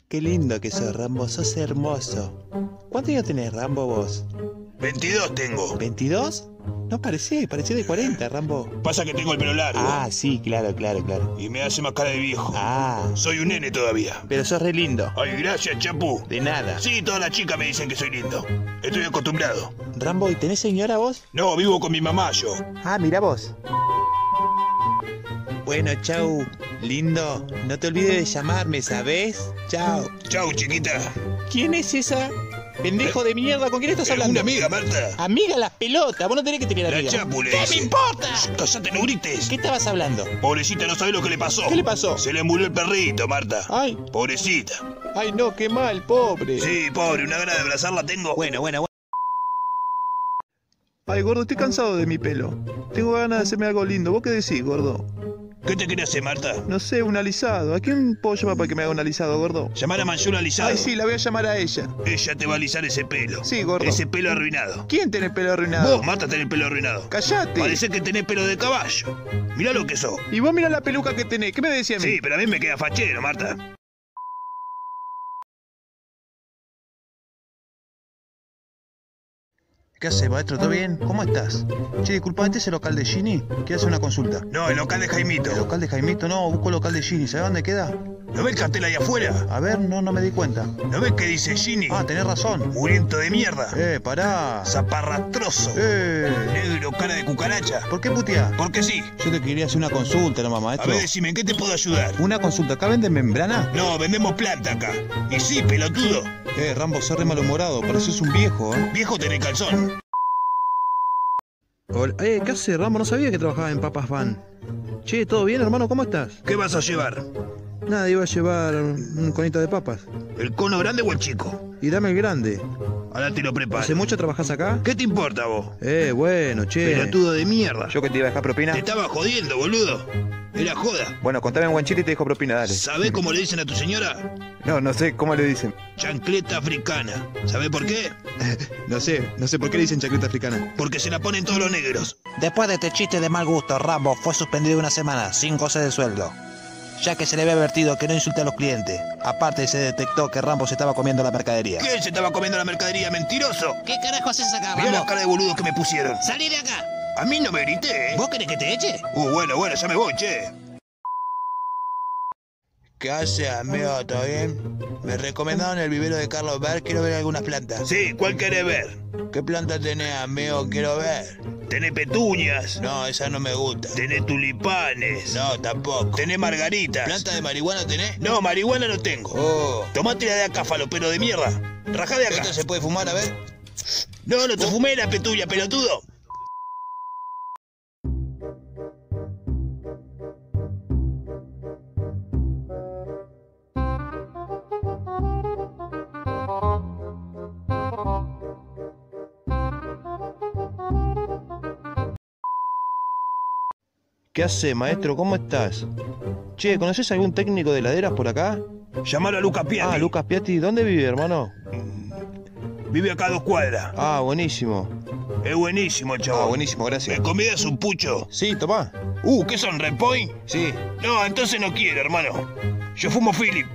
Qué lindo que sos, Rambo, sos hermoso. ¿Cuántos años tenés, Rambo, vos? 22 tengo. ¿22? No parecía de 40, Rambo. Pasa que tengo el pelo largo. Ah, sí, claro. Y me hace más cara de viejo. Ah, Soy un nene todavía. pero sos re lindo. Ay, gracias, Chapu. De nada. Sí, todas las chicas me dicen que soy lindo. Estoy acostumbrado. Rambo, ¿y tenés señora vos? No, vivo con mi mamá yo. Ah, mira vos. Bueno, chau, lindo. No te olvides de llamarme, ¿sabés? Chau. Chau, chiquita. ¿Quién es esa? Pendejo de mierda, ¿con quién estás hablando? Una amiga, Marta. Amiga las pelotas, vos no tenés que tener La amiga. Chapu le ¿Qué dice. me importa? Cállate, no grites. ¿Qué estabas hablando? Pobrecita, no sabés lo que le pasó. ¿Qué le pasó? Se le murió el perrito, Marta. Ay, Pobrecita. ay no, qué mal, pobre. Sí, pobre, una gana de abrazarla tengo. Bueno. Ay, gordo, estoy cansado de mi pelo. Tengo ganas de hacerme algo lindo. ¿Vos qué decís, gordo? ¿Qué te querés hacer, Marta? No sé, un alisado. ¿A quién puedo llamar para que me haga un alisado, gordo? Llamar a Manchula alisado. Ay, sí, la voy a llamar a ella. Ella te va a alisar ese pelo. Sí, gordo. Ese pelo arruinado. ¿Quién tiene el pelo arruinado? Vos, Marta, tenés el pelo arruinado. ¡Callate! Parece que tenés pelo de caballo. Mirá lo que sos. Y vos mirá la peluca que tenés. ¿Qué me decía a mí? Sí, pero a mí me queda fachero, Marta. ¿Qué hace, maestro? ¿Todo bien? ¿Cómo estás? Che, disculpa, ¿este es el local de Gini? Quiero hacer una consulta. No, el local de Jaimito. ¿El local de Jaimito? No, busco el local de Gini. ¿Sabes dónde queda? ¿No ves el cartel ahí afuera? A ver, no me di cuenta. ¿No ves que dice Gini? Ah, tenés razón. Muriento de mierda. Pará. Zaparrastroso. Negro, cara de cucaracha. ¿Por qué puteás? Porque sí. Yo te quería hacer una consulta nomás, A maestro. ver, decime, ¿en qué te puedo ayudar? ¿Una consulta? ¿Acá venden membrana? No, vendemos planta acá. Y sí, pelotudo. Rambo, sos re malhumorado. Pareces un viejo, Viejo tenés calzón. Hola. ¿Qué haces, Rambo? No sabía que trabajabas en Papas Van. Che, ¿todo bien, hermano? ¿Cómo estás? ¿Qué vas a llevar? Nada, iba a llevar un conito de papas. ¿El cono grande o el chico? Y dame el grande. Ahora te lo preparo. ¿Hace mucho trabajás acá? ¿Qué te importa vos? Bueno, che. Pelotudo de mierda. ¿Yo que te iba a dejar propina? Te estaba jodiendo, boludo. Era joda. Bueno, contame en guanchito y te dejo propina, dale. ¿Sabés cómo le dicen a tu señora? No sé, ¿cómo le dicen? Chancleta africana. ¿Sabés por qué? No sé por qué le dicen chaqueta africana. Porque se la ponen todos los negros. Después de este chiste de mal gusto, Rambo fue suspendido una semana, sin goce de sueldo, ya que se le había advertido que no insulte a los clientes. Aparte, se detectó que Rambo se estaba comiendo la mercadería. ¿Quién se estaba comiendo la mercadería, mentiroso? ¿Qué carajo haces acá, Mirá la Rambo? cara de boludo que me pusieron. ¡Salí de acá! A mí no me grité, ¿Vos querés que te eche? Bueno, ya me voy, che. ¿Qué hace, amigo? ¿Todo bien? Me recomendaron el vivero de Carlos Berg, quiero ver algunas plantas. Sí, ¿cuál querés ver? ¿Qué planta tenés, amigo? Quiero ver. Tenés petuñas. No, esa no me gusta. Tenés tulipanes. No, tampoco. Tenés margaritas. ¿Planta de marihuana tenés? No, marihuana no tengo. Oh. Tomate la de acá, falopero de mierda. Rajá de acá. ¿Esto se puede fumar, a ver? No te fumé la petuña, pelotudo. ¿Qué hace, maestro? ¿Cómo estás? Che, ¿conoces algún técnico de heladeras por acá? Llamalo a Lucas Piatti. Ah, Lucas Piatti. ¿Dónde vive, hermano? Vive acá a 2 cuadras. Ah, buenísimo. Es buenísimo, chaval. Ah, buenísimo, gracias. ¿Me convidas un pucho? Sí, tomá. ¿Qué son, Repoint? Sí. No, entonces no quiero, hermano. Yo fumo Philip.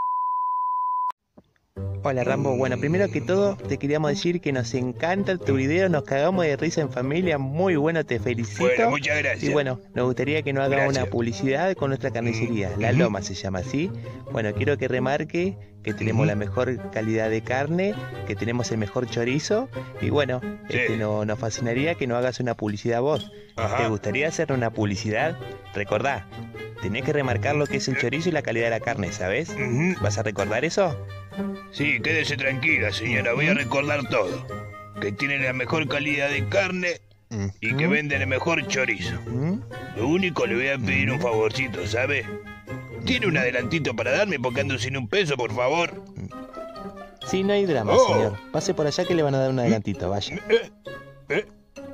Hola Rambo, bueno, primero que todo te queríamos decir que nos encanta tu video, nos cagamos de risa en familia, muy bueno, te felicito. Bueno, muchas gracias. Y bueno, nos gustaría que nos haga Gracias. una publicidad con nuestra carnicería, La Loma se llama así. Bueno, quiero que remarque que tenemos la mejor calidad de carne, que tenemos el mejor chorizo y bueno, Sí. nos fascinaría que nos hagas una publicidad vos. Ajá. ¿Te gustaría hacer una publicidad? Recordá, tenés que remarcar lo que es el chorizo y la calidad de la carne, ¿sabes? Ujú. ¿Vas a recordar eso? Sí, quédese tranquila, señora. Voy a recordar todo. Que tienen la mejor calidad de carne y que venden el mejor chorizo. ¿Mm? Lo único le voy a pedir un favorcito, ¿sabe? ¿Tiene un adelantito para darme porque ando sin un peso, por favor? Sí, no hay drama, Oh. señor. Pase por allá que le van a dar un adelantito, vaya. ¿Eh?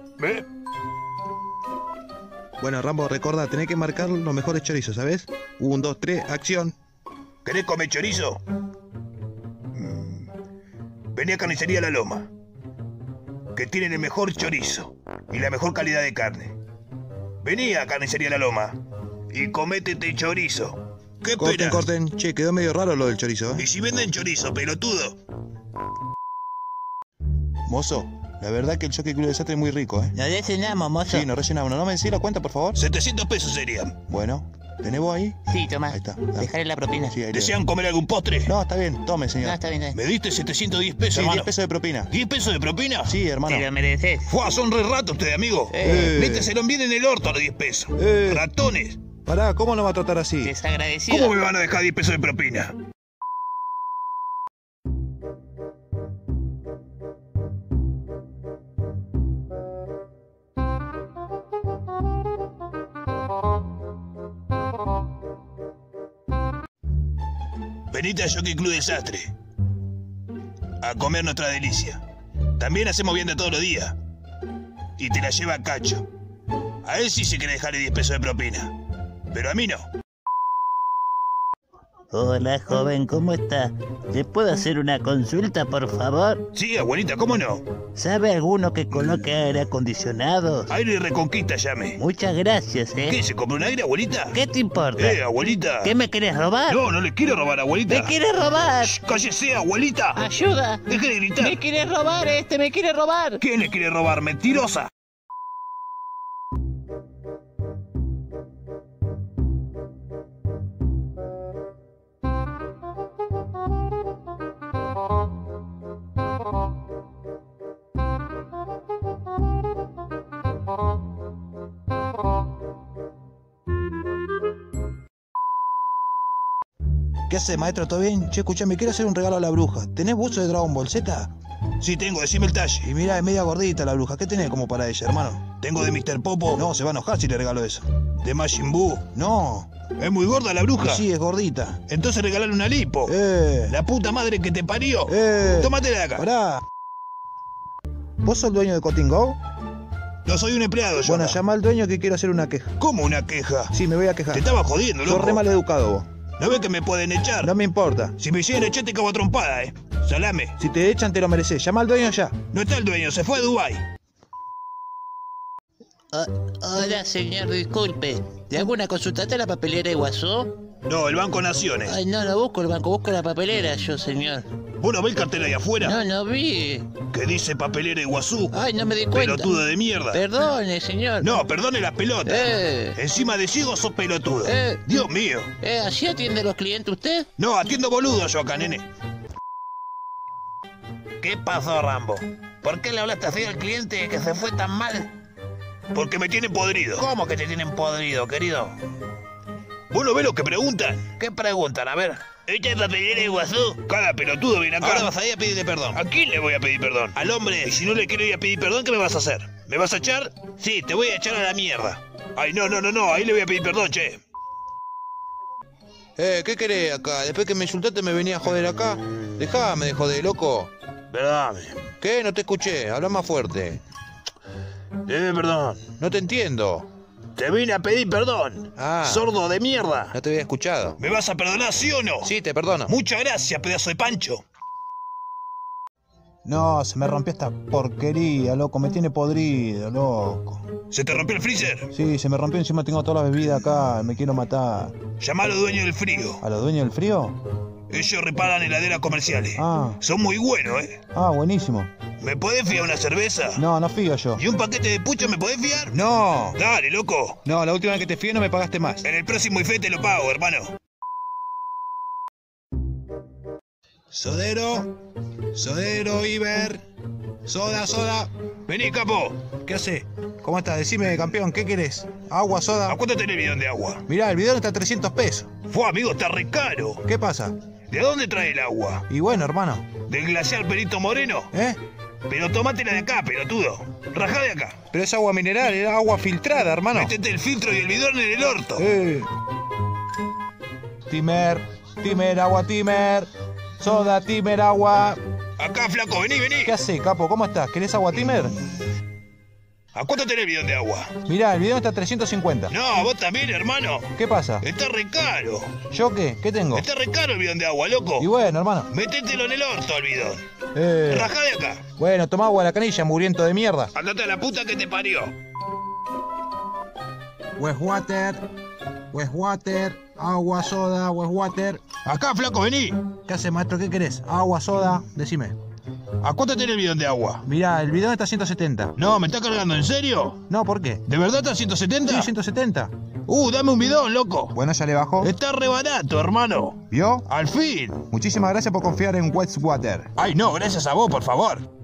Bueno, Rambo, recordá, tenés que marcar los mejores chorizos, ¿sabes? 1, 2, 3, acción. ¿Querés comer chorizo? Vení a Carnicería La Loma, que tienen el mejor chorizo y la mejor calidad de carne. Vení a Carnicería La Loma y comete este chorizo ¿Qué Corten, esperas? corten. Che, quedó medio raro lo del chorizo, ¿Y si venden chorizo, pelotudo? Mozo, la verdad que el Jockey Club de Desastre es muy rico, Nos rellenamos, mozo. Sí, nos rellenamos. ¿No me decís la cuenta, por favor? 700 pesos serían. Bueno, ¿tenés vos ahí? Sí, toma. Ahí está. dale. Dejaré la propina. Sí, ahí le- ¿Desean comer algún postre? No, está bien. Tome, No, señor. está bien, está bien. ¿Me diste 710 pesos, Sí, hermano? 10 pesos de propina. ¿10 pesos de propina? Sí, hermano. Te lo mereces. ¡Fua! Son re ratos ustedes, amigo. Méteselo bien en el orto a los 10 pesos. Ratones. Pará, ¿cómo nos va a tratar así? Desagradecido. ¿Cómo me van a dejar 10 pesos de propina? Venite a Jockey Club Desastre a comer nuestra delicia. También hacemos vianda todos los días. Y te la lleva Cacho. A él sí se quiere dejarle 10 pesos de propina. Pero a mí no. Hola, joven, ¿cómo está? ¿Le puedo hacer una consulta, por favor? Sí, abuelita, ¿cómo no? ¿Sabe alguno que coloque aire acondicionado? Aire y Reconquista llame. Muchas gracias, ¿Qué? ¿Se compró un aire, abuelita? ¿Qué te importa? Abuelita. ¿Qué me querés robar? No, no le quiero robar, abuelita. ¡Me quieres robar! Shh, cállese, abuelita. ¡Ayuda! Deje de gritar. ¡Me quieres robar me quiere robar! ¿Quién le quiere robar, mentirosa? ¿Qué hace, maestro? ¿Todo bien? Che, escuchame, quiero hacer un regalo a la bruja. ¿Tenés buzo de Dragon Ball Z? Sí, tengo, decime el talle. Y mirá, es media gordita la bruja. ¿Qué tenés como para ella, hermano? Tengo de Mr. Popo. No, se va a enojar si le regalo eso. De Majin Buu. No. ¿Es muy gorda la bruja? Sí, es gordita. Entonces regalale una lipo. La puta madre que te parió. Tómatela de acá. Pará. ¿Vos sos el dueño de Cotting Go? No soy un empleado, yo. Bueno, llama al dueño que quiero hacer una queja. ¿Cómo una queja? Sí, me voy a quejar. Te estaba jodiendo, loco. Sos re mal educado vos. ¿No ves que me pueden echar? No me importa. Si me llegan a echar te cago a trompada, Salame. Si te echan, te lo mereces. Llama al dueño ya. No está el dueño, se fue a Dubái. Hola, señor, disculpe. ¿Le hago una consulta a la papelera Iguazú? No, el Banco Naciones. Ay, no busco el banco, busco la papelera yo, señor. ¿Vos no ves el cartel ahí afuera? No vi. Que dice papelera Iguazú. Ay, no me di cuenta. Pelotudo de mierda. Perdone, señor. No, perdone las pelotas. Encima de ciego sos pelotudo. Dios mío. ¿Así atiende a los clientes usted? No, atiendo boludo yo acá, nene. ¿Qué pasó, Rambo? ¿Por qué le hablaste así al cliente que se fue tan mal? Porque me tienen podrido. ¿Cómo que te tienen podrido, querido? ¿Vos no ves lo que preguntan? ¿Qué preguntan? A ver. ¿Esta es papelera Iguazú? Cada pelotudo viene acá. Ahora vas a ir a pedirle perdón. ¿A quién le voy a pedir perdón? Al hombre. Y si no le quiero ir a pedir perdón, ¿qué me vas a hacer? ¿Me vas a echar? Sí, te voy a echar a la mierda. Ay, no, ahí le voy a pedir perdón, che. ¿Qué querés acá? Después que me insultaste me venía a joder acá. Dejame de joder, loco. Perdóname. ¿Qué? No te escuché. Habla más fuerte. Deme perdón. No te entiendo. Te vine a pedir perdón. Sordo de mierda. No te había escuchado. ¿Me vas a perdonar, sí o no? Sí, te perdono. Muchas gracias, pedazo de pancho. No, se me rompió esta porquería, loco. Me tiene podrido, loco. ¿Se te rompió el freezer? Sí, se me rompió. Encima tengo todas las bebidas acá. Me quiero matar. Llamá a los dueños del frío. ¿A los dueños del frío? Ellos reparan heladeras comerciales. Ah. Son muy buenos, Buenísimo. ¿Me podés fiar una cerveza? No fío yo. ¿Y un paquete de pucho me podés fiar? No. Dale, loco. No, la última vez que te fié no me pagaste más. En el próximo IFE te lo pago, hermano. Sodero, Iber. Soda. Vení, capo. ¿Qué hace? ¿Cómo estás? Decime, campeón, ¿qué querés? ¿Agua, soda? ¿A cuánto tenés el bidón de agua? Mirá, el bidón está a 300 pesos. Fue, amigo, está re caro. ¿Qué pasa? ¿De dónde trae el agua? Y bueno, hermano. ¿Del glaciar Perito Moreno? Pero tomátela de acá, pelotudo. Rajá de acá. Pero es agua mineral, era agua filtrada, hermano. Métete el filtro y el bidón en el orto. Timer, agua, Timer. Soda, Timer, agua. Acá, flaco, vení. ¿Qué hace, capo? ¿Cómo estás? ¿Querés agua, Timer? ¿A cuánto tenés el bidón de agua? Mirá, el bidón está a 350. No, vos también, hermano. ¿Qué pasa? Está re caro. ¿Yo qué? ¿Qué tengo? Está re caro el bidón de agua, loco. Y bueno, hermano. Métetelo en el orto al bidón. Rajá de acá. Bueno, toma agua a la canilla, mugriento de mierda. Andate a la puta que te parió. Westwater. Agua, soda, water. Acá, flaco, vení. ¿Qué haces, maestro? ¿Qué querés? Agua, soda, decime. ¿A cuánto tiene el bidón de agua? Mirá, el bidón está a 170. No, ¿me está cargando en serio? No, ¿por qué? ¿De verdad está a 170? Sí, 170. Dame un bidón, loco. Bueno, ya le bajó. Está re barato, hermano. ¿Vio? Al fin. Muchísimas gracias por confiar en Wet's Water. Ay, no, gracias a vos, por favor.